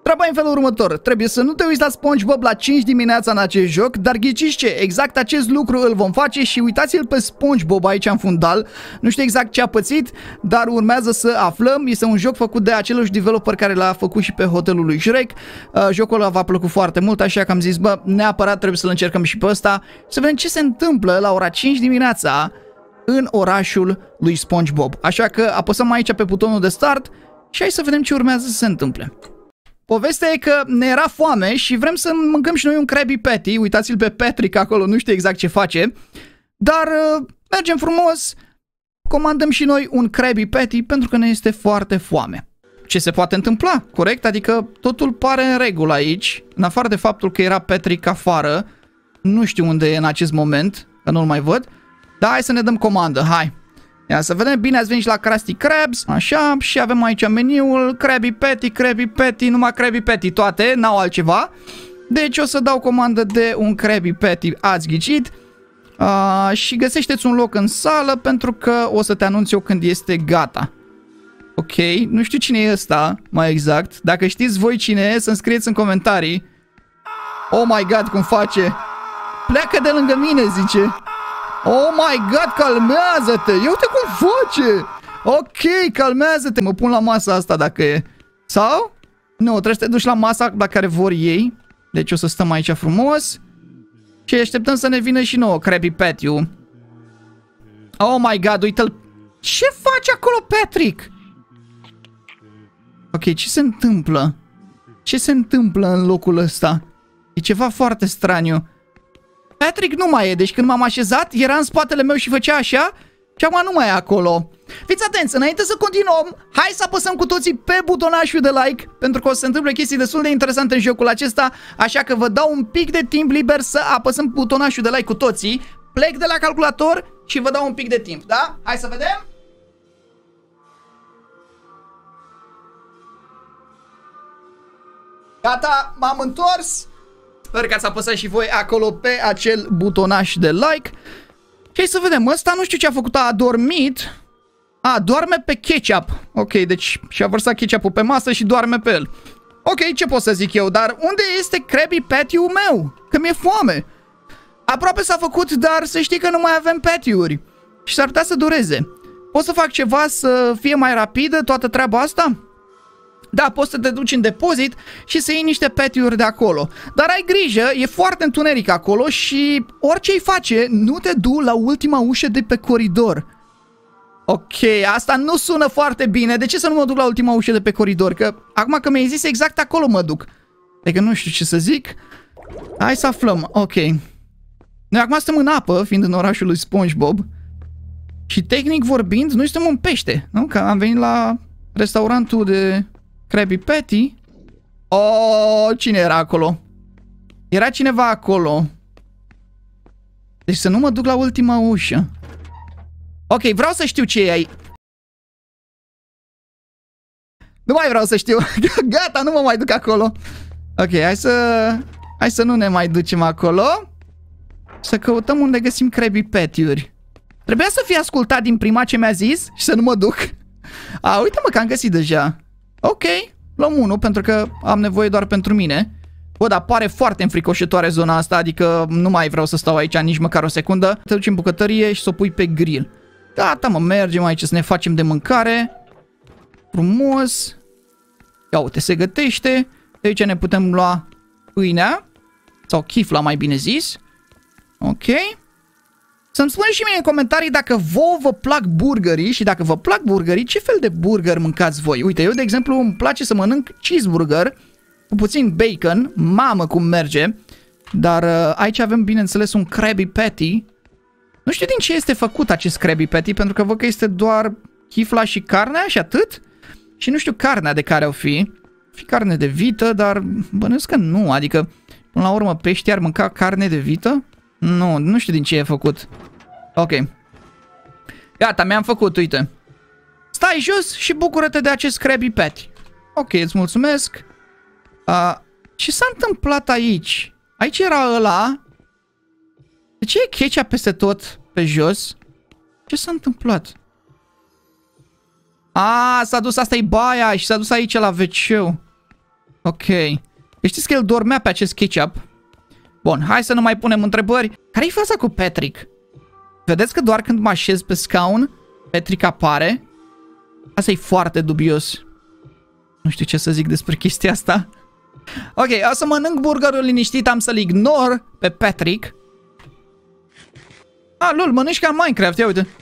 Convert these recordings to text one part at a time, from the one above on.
Treaba în felul următor, trebuie să nu te uiți la SpongeBob la 5 dimineața în acest joc, dar ghiciți ce, exact acest lucru îl vom face și uitați-l pe SpongeBob aici în fundal. Nu știu exact ce a pățit, dar urmează să aflăm. Este un joc făcut de același developer care l-a făcut și pe Hotelul lui Shrek. Jocul ăla v-a plăcut foarte mult, așa că am zis, bă, neapărat trebuie să-l încercăm și pe ăsta, să vedem ce se întâmplă la ora 5 dimineața în orașul lui SpongeBob. Așa că apăsăm aici pe butonul de start și hai să vedem ce urmează să se întâmple. Povestea e că ne era foame și vrem să mâncăm și noi un Krabby Patty. Uitați-l pe Patrick acolo, nu știu exact ce face. Dar mergem frumos, comandăm și noi un Krabby Patty pentru că ne este foarte foame. Ce se poate întâmpla, corect? Adică totul pare în regulă aici. În afară de faptul că era Patrick afară. Nu știu unde e în acest moment, că nu-l mai văd. Dar hai să ne dăm comandă, hai. Ia să vedem, bine ați venit și la Krusty Krabs, așa, și avem aici meniul, Krabby Patty, numai Krabby Patty, toate, n-au altceva. Deci o să dau comandă de un Krabby Patty, ați ghicit, și găsește-ți un loc în sală pentru că o să te anunț eu când este gata. Ok, nu știu cine e ăsta, mai exact, dacă știți voi cine e, să-mi scrieți în comentarii. Oh my god, cum face, pleacă de lângă mine, zice. Oh my god, calmează-te! Ia uite cum face! Ok, calmează-te! Mă pun la masa asta dacă e. Sau? Nu, trebuie să te duci la masa la care vor ei. Deci o să stăm aici frumos. Și așteptăm să ne vină și nouă Krabby Patty-ul. Oh my god, uite-l! Ce face acolo, Patrick? Ok, ce se întâmplă? Ce se întâmplă în locul ăsta? E ceva foarte straniu. Patrick nu mai e, deci când m-am așezat, era în spatele meu și făcea așa și acum nu mai e acolo. Fiți atenți, înainte să continuăm, hai să apăsăm cu toții pe butonașul de like, pentru că o să se întâmple chestii destul de interesante în jocul acesta, așa că vă dau un pic de timp liber să apăsăm butonașul de like cu toții. Plec de la calculator și vă dau un pic de timp, da? Hai să vedem! Gata, m-am întors! Sper că ați apăsat și voi acolo pe acel butonaș de like. Și hai să vedem, ăsta nu știu ce a făcut, a adormit. A, doarme pe ketchup. Ok, deci și-a vărsat ketchup-ul pe masă și doarme pe el. Ok, ce pot să zic eu, dar unde este Krabby Patty-ul meu? Că mi-e foame. Aproape s-a făcut, dar să știi că nu mai avem patty-uri. Și s-ar putea să dureze. Pot să fac ceva să fie mai rapidă toată treaba asta? Da, poți să te duci în depozit și să iei niște patty-uri de acolo. Dar ai grijă, e foarte întuneric acolo și orice îi face, nu te du la ultima ușă de pe coridor. Ok, asta nu sună foarte bine. De ce să nu mă duc la ultima ușă de pe coridor? Că acum că mi-ai zis, exact acolo mă duc. Adică nu știu ce să zic. Hai să aflăm, ok. Noi acum suntem în apă, fiind în orașul lui SpongeBob. Și tehnic vorbind, noi suntem în pește, nu? Că am venit la restaurantul de Krabby Patty. Oh, cine era acolo? Era cineva acolo. Deci să nu mă duc la ultima ușă. Ok, vreau să știu ce e aici. Nu mai vreau să știu. Gata, nu mă mai duc acolo. Ok, hai să nu ne mai ducem acolo. Să căutăm unde găsim Krabby Patty-uri. Trebuia să fie ascultat din prima ce mi-a zis și să nu mă duc. A, uite-mă că am găsit deja. Ok, luăm unul pentru că am nevoie doar pentru mine. Bă, dar pare foarte înfricoșătoare zona asta, adică nu mai vreau să stau aici nici măcar o secundă. Te duci în bucătărie și să o pui pe grill. Gata, mă, mergem aici să ne facem de mâncare. Frumos. Ia uite, se gătește. De aici ne putem lua pâinea. Sau chifla, mai bine zis. Ok. Să-mi spuneți și mie în comentarii dacă vouă vă plac burgerii și dacă vă plac burgerii, ce fel de burger mâncați voi? Uite, eu de exemplu îmi place să mănânc cheeseburger cu puțin bacon, mamă cum merge. Dar aici avem bineînțeles un Krabby Patty. Nu știu din ce este făcut acest Krabby Patty, pentru că văd că este doar chifla și carnea și atât. Și nu știu carnea de care o fi. Fi carne de vită, dar bănuiesc că nu, adică până la urmă pești ar mânca carne de vită? Nu, nu știu din ce e făcut. Ok. Gata, mi-am făcut, uite. Stai jos și bucură-te de acest Krabby Patty. Ok, îți mulțumesc. Ce s-a întâmplat aici? Aici era ăla. De ce e ketchup peste tot pe jos? Ce s-a întâmplat? S-a dus, asta e baia și s-a dus aici la WC-ul. Ok. Știți că el dormea pe acest ketchup. Bun, hai să nu mai punem întrebări. Care-i faza cu Patrick? Vedeți că doar când mă așez pe scaun, Patrick apare? Asta e foarte dubios. Nu știu ce să zic despre chestia asta. Ok, o să mănânc burgerul liniștit, am să-l ignor pe Patrick. Ah, lol, mănânci ca în Minecraft, ia uite.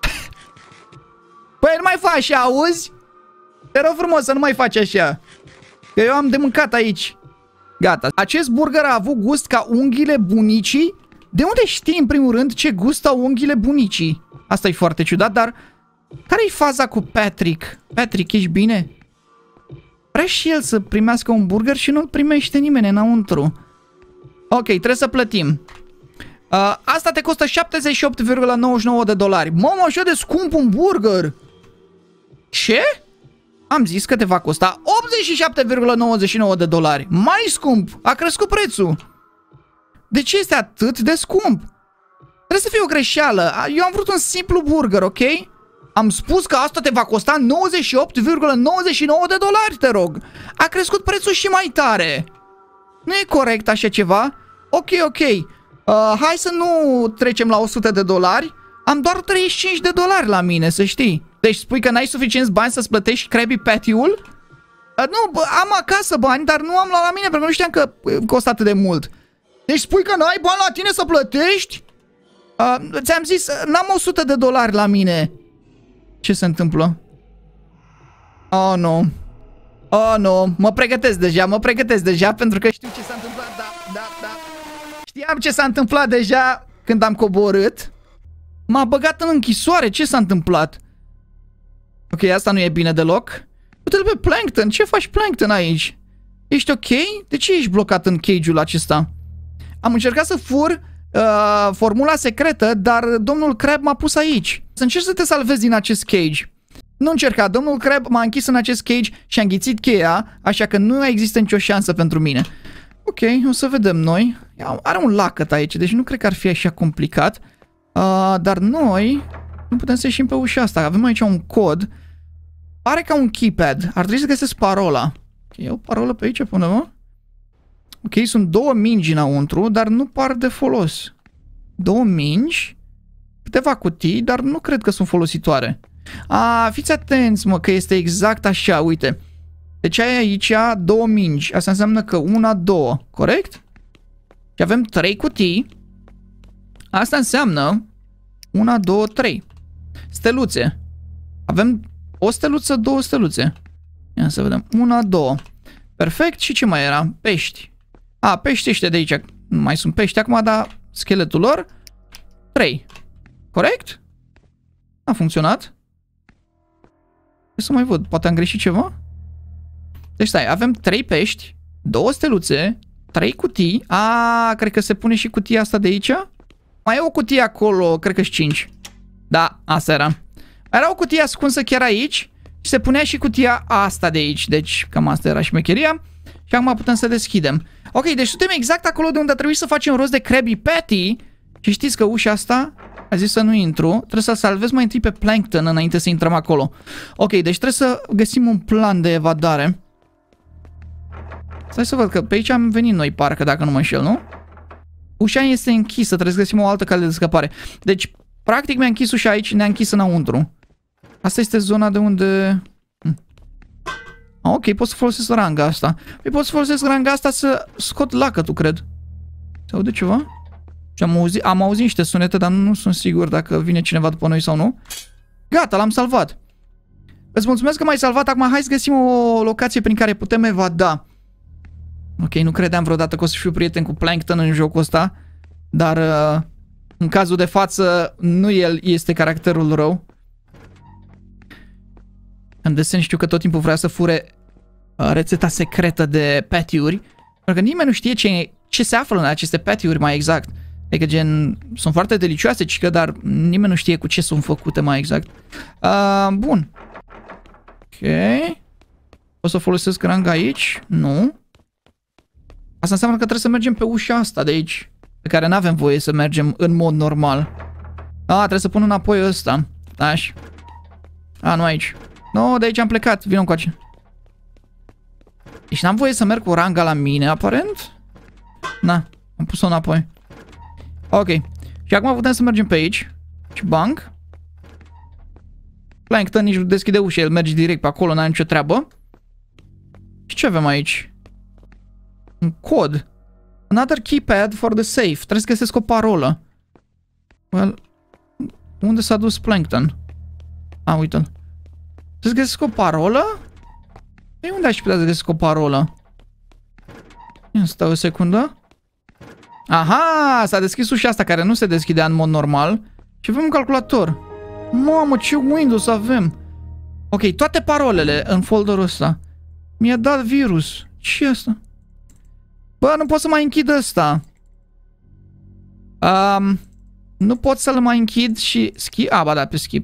Păi nu mai faci așa, auzi? Te rog frumos să nu mai faci așa. Că eu am de mâncat aici. Gata. Acest burger a avut gust ca unghiile bunicii. De unde știi în primul rând ce gust au unghiile bunicii? Asta e foarte ciudat, dar care-i faza cu Patrick? Patrick, ești bine? Vrea și el să primească un burger și nu-l primește nimeni înăuntru. Ok, trebuie să plătim. Asta te costă 78,99 de dolari. Mamă, așa de scump un burger! Ce? Am zis că te va costa 87,99 de dolari. Mai scump! A crescut prețul. De ce este atât de scump? Trebuie să fie o greșeală. Eu am vrut un simplu burger, ok? Am spus că asta te va costa 98,99 de dolari, te rog. A crescut prețul și mai tare. Nu e corect așa ceva? Ok, ok. Hai să nu trecem la 100 de dolari. Am doar 35 de dolari la mine, să știi. Deci spui că n-ai suficienți bani să-ți plătești Krabby Patty-ul? Nu, am acasă bani, dar nu am luat la mine pentru că nu știam că costă atât de mult. Deci spui că n-ai bani la tine să plătești? Ți-am zis, n-am 100 de dolari la mine. Ce se întâmplă? Oh, nu. Oh, nu. Mă pregătesc deja pentru că știu ce s-a întâmplat. Da. Știam ce s-a întâmplat deja când am coborât. M-a băgat în închisoare. Ce s-a întâmplat? Ok, asta nu e bine deloc. Uite-l pe Plankton. Ce faci, Plankton, aici? Ești ok? De ce ești blocat în cage-ul acesta? Am încercat să fur formula secretă, dar domnul Crab m-a pus aici. Să încerc să te salvezi din acest cage. Nu încerca, domnul Crab m-a închis în acest cage și a înghițit cheia, așa că nu există nicio șansă pentru mine. Ok, o să vedem noi. Are un lacăt aici, deci nu cred că ar fi așa complicat. Dar noi nu putem să ieșim pe ușa asta. Avem aici un cod. Pare ca un keypad. Ar trebui să găsesc parola. Ok, e o parolă pe aici până mă. Ok, sunt două mingi înăuntru, dar nu par de folos. Două mingi, câteva cutii, dar nu cred că sunt folositoare. Fiți atenți, mă, că este exact așa, uite. Deci ai aici două mingi. Asta înseamnă că una, două, corect? Și avem 3 cutii. Asta înseamnă 1, 2, 3. Steluțe. Avem o steluță, două steluțe. Ia să vedem. 1, 2. Perfect. Și ce mai era? Pești. Pești ăștia de aici. Nu mai sunt pești acum, dar scheletul lor. 3. Corect? A funcționat. Trebuie să mai văd. Poate am greșit ceva? Deci stai, avem 3 pești, 2 steluțe, 3 cutii. Cred că se pune și cutia asta de aici. Mai e o cutie acolo, cred că 5. Da, asta era. Mai era o cutie ascunsă chiar aici și se punea și cutia asta de aici. Deci cam asta era șmecheria. Și acum putem să deschidem. Ok, deci suntem exact acolo de unde trebuie să facem rost de Krabby Patty. Și știți că ușa asta, a zis să nu intru. Trebuie să salvez mai întâi pe Plankton înainte să intrăm acolo. Ok, deci trebuie să găsim un plan de evadare. Stai să văd că pe aici am venit noi, parcă, dacă nu mă înșel, nu? Ușa este închisă, trebuie să găsim o altă cale de scăpare. Deci, practic mi-a închis ușa aici și ne-a închis înăuntru. Asta este zona de unde... Ok, pot să folosesc ranga asta. Păi pot să folosesc ranga asta să scot lacătul, cred. Se aude ceva? Și am auzit niște sunete, dar nu sunt sigur dacă vine cineva după noi sau nu. Gata, l-am salvat. Îți mulțumesc că m-ai salvat. Acum hai să găsim o locație prin care putem evada. Ok, nu credeam vreodată că o să fiu prieten cu Plankton în jocul ăsta. Dar în cazul de față nu el este caracterul rău. În desen știu că tot timpul vrea să fure rețeta secretă de patty-uri. Pentru că nimeni nu știe ce se află în aceste patty-uri mai exact. Adică gen, sunt foarte delicioase, cică, dar nimeni nu știe cu ce sunt făcute mai exact. Bun. Ok. O să folosesc ranga aici? Nu. Asta înseamnă că trebuie să mergem pe ușa asta de aici, pe care nu avem voie să mergem în mod normal. Trebuie să pun înapoi ăsta. Așa. Nu aici. Nu, de aici am plecat. Vino încoace. Deci n-am voie să merg cu ranga la mine, aparent? Na, am pus-o înapoi. Ok. Și acum putem să mergem pe aici. Și banc. Plankton nici nu deschide ușa, el merge direct pe acolo, n-are nicio treabă. Și ce avem aici? Un cod. Another keypad for the safe. Trebuie să găsesc o parolă. Well, unde s-a dus Plankton? Uite-l. Trebuie să găsesc o parolă? Ei, unde aș putea să găsesc o parolă? Ia stau o secundă. Aha, s-a deschis ușa asta care nu se deschidea în mod normal. Și avem un calculator. Mamă, ce Windows avem. Ok, toate parolele în folderul ăsta. Mi-a dat virus. Ce e asta? Bă, nu pot să mai închid ăsta. Nu pot să-l mai închid și... ba da, pe skip.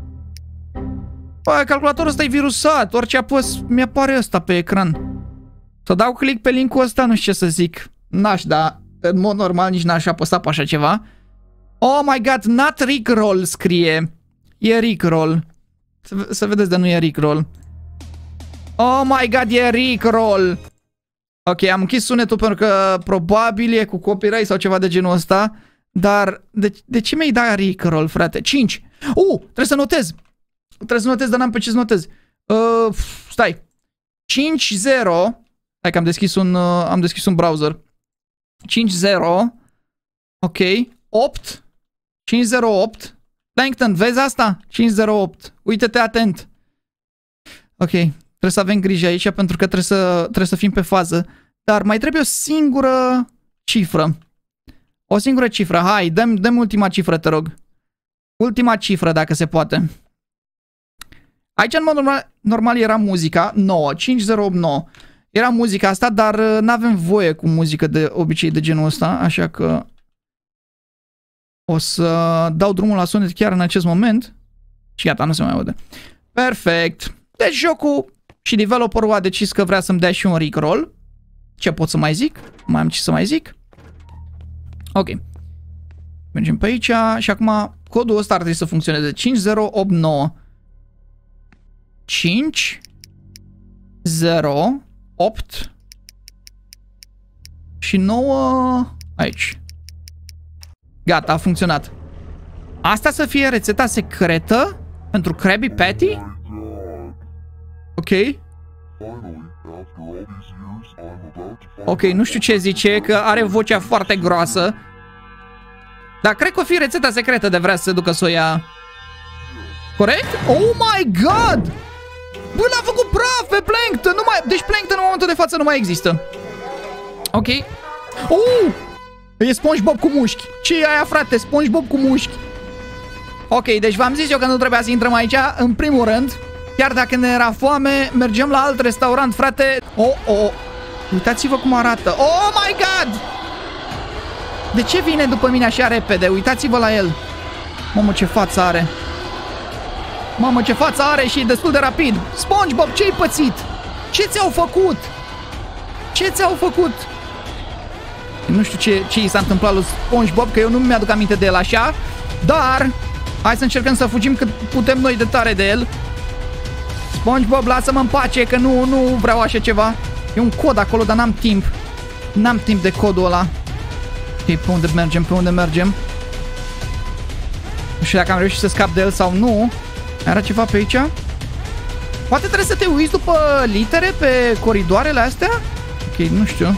Bă, calculatorul ăsta e virusat. Orice apăs, mi-apare ăsta pe ecran. Să dau click pe link-ul ăsta, nu știu ce să zic. N-aș da. În mod normal nici n-aș apăsa pe așa ceva. Oh my god, not Rickroll scrie. E Rickroll. Să vedeți de nu e Rickroll. Oh my god, e Rickroll. Ok, am închis sunetul pentru că probabil e cu copyright sau ceva de genul ăsta. Dar de ce mi-ai dat Rickroll, frate? 5. Trebuie să notez. Trebuie să notez, dar n-am pe ce să notez. Stai. 5-0. Hai că am deschis un browser. 5-0. Ok. 8. 508. Plankton, vezi asta? 508. Uite-te atent. Ok. Trebuie să avem grijă aici pentru că trebuie să fim pe fază. Dar mai trebuie o singură cifră. O singură cifră. Hai, dăm ultima cifră, te rog. Ultima cifră, dacă se poate. Aici, în mod normal, era muzica 9. 5089. Era muzica asta, dar n-avem voie cu muzică de obicei de genul ăsta, așa că o să dau drumul la sunet chiar în acest moment. Și gata, nu se mai aude. Perfect. Deci jocul și developerul a decis că vrea să-mi dea și un Rickroll. Ce pot să mai zic? Mai am ce să mai zic? Ok. Mergem pe aici și acum codul ăsta ar trebui să funcționeze. 5089 5 0 8 și 9 aici. Gata, a funcționat. Asta să fie rețeta secretă pentru Krabby Patty? Ok. Ok, nu știu ce zice, că are vocea foarte groasă. Dar cred că o fi rețeta secretă de vrea să se ducă să o ia. Corect? Oh my god! Bă, l-a făcut praf pe Plankton! Deci Plankton în momentul de față nu mai există. Ok. E SpongeBob cu mușchi. Ce e aia, frate? SpongeBob cu mușchi. Ok, deci v-am zis eu că nu trebuia să intrăm aici. În primul rând, chiar dacă ne era foame, mergem la alt restaurant, frate. Uitați-vă cum arată. Oh my god! De ce vine după mine așa repede? Uitați-vă la el. Mamă, ce față are. Mamă, ce față are și e destul de rapid. SpongeBob, ce-ai pățit? Ce ți-au făcut? Ce ți-au făcut? Nu știu ce i s-a întâmplat lui SpongeBob, că eu nu mi-aduc aminte de el așa. Dar hai să încercăm să fugim cât putem noi de tare de el. SpongeBob, lasă-mă în pace, că nu vreau așa ceva. E un cod acolo, dar n-am timp. N-am timp de codul ăla. Ok, pe unde mergem? Pe unde mergem? Nu știu dacă am reușit să scap de el sau nu. Era ceva pe aici? Poate trebuie să te uiți după litere pe coridoarele astea? Ok, nu știu.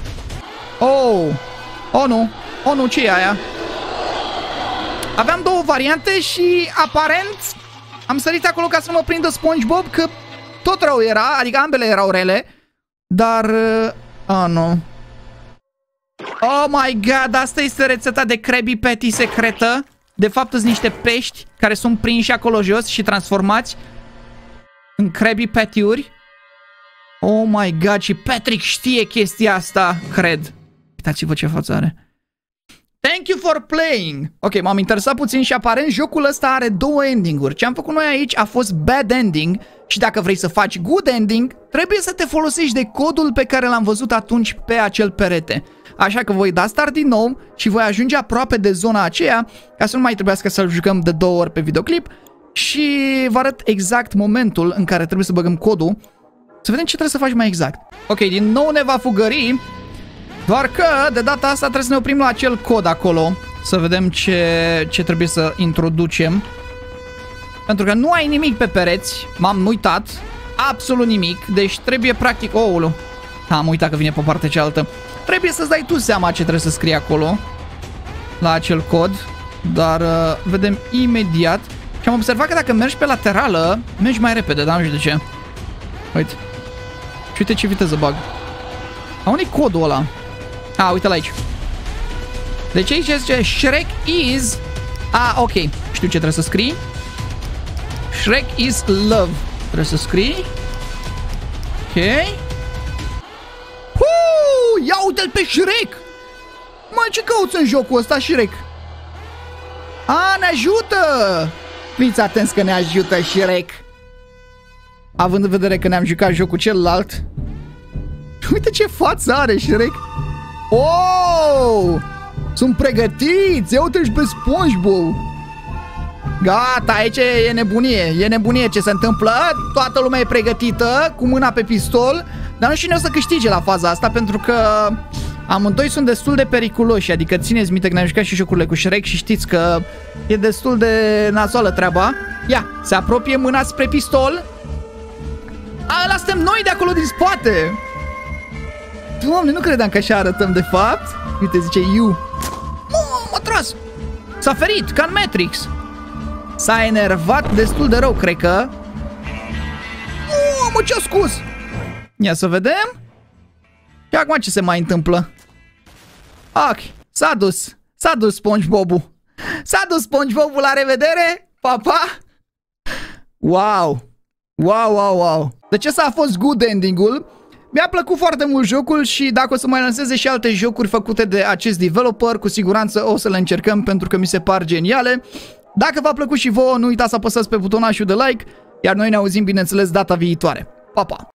Oh, nu, ce e aia? Aveam două variante și aparent am sărit acolo ca să mă prindă SpongeBob, că tot rău era, adică ambele erau rele. Dar... nu. Oh my god, asta este rețeta de Krabby Patty secretă. De fapt, sunt niște pești care sunt prinși acolo jos și transformați în Krabby Patty-uri. Oh my god, și Patrick știe chestia asta, cred. Uitați-vă ce față are. Thank you for playing. Ok, m-am interesat puțin și aparent jocul ăsta are două ending-uri. Ce am făcut noi aici a fost bad ending și dacă vrei să faci good ending, trebuie să te folosești de codul pe care l-am văzut atunci pe acel perete. Așa că voi da start din nou și voi ajunge aproape de zona aceea ca să nu mai trebuiască să-l jucăm de 2 ori pe videoclip și vă arăt exact momentul în care trebuie să băgăm codul Să vedem ce trebuie să faci mai exact. Ok, din nou ne va fugări. Doar că de data asta trebuie să ne oprim la acel cod acolo. Să vedem ce trebuie să introducem. Pentru că nu ai nimic pe pereți. M-am uitat. Absolut nimic. Deci trebuie practic... Oulu. Am uitat că vine pe partea cealaltă. Trebuie să-ți dai tu seama ce trebuie să scrii acolo. La acel cod. Dar vedem imediat. Și am observat că dacă mergi pe laterală, mergi mai repede, dar nu știu de ce. Uite. Și uite ce viteză bag. A, unde-i codul ăla? A, uite-l aici. Deci aici zice Shrek is... A, ok. Știu ce trebuie să scrii. Shrek is love. Trebuie să scrii. Ok. Ia uite-l pe Shrek! Mă, ce cauți în jocul ăsta, Shrek? A, ne ajută! Fiți atenți că ne ajută Shrek. Având în vedere că ne-am jucat jocul celălalt. Uite ce față are Shrek. Oh! Sunt pregătiți! Ia uite-și pe SpongeBob! Gata, aici e nebunie. E nebunie ce se întâmplă. Toată lumea e pregătită, cu mâna pe pistol. Dar nu știu cine o să câștige la faza asta, pentru că amândoi sunt destul de periculoși. Adică țineți minte că ne-am jucat și jocurile cu Shrek și știți că e destul de nasoală treaba. Ia, se apropie mâna spre pistol. A, ăla suntem noi de acolo din spate. Doamne, nu credeam că așa arătăm de fapt. Uite, zice you. M-a tras. S-a ferit, ca în Matrix. S-a enervat destul de rău, cred că. Mă, ce-a scos? Ia să vedem. Și acum ce se mai întâmplă? Ok, s-a dus. S-a dus SpongeBob-ul. S-a dus SpongeBob-ul, la revedere. Pa, pa. Wow. Wow, wow, wow. Deci ăsta a fost good ending-ul. Mi-a plăcut foarte mult jocul și dacă o să mai lanseze și alte jocuri făcute de acest developer, cu siguranță o să le încercăm pentru că mi se par geniale. Dacă v-a plăcut și vouă, nu uitați să apăsați pe butonașul de like, iar noi ne auzim, bineînțeles, data viitoare. Pa, pa!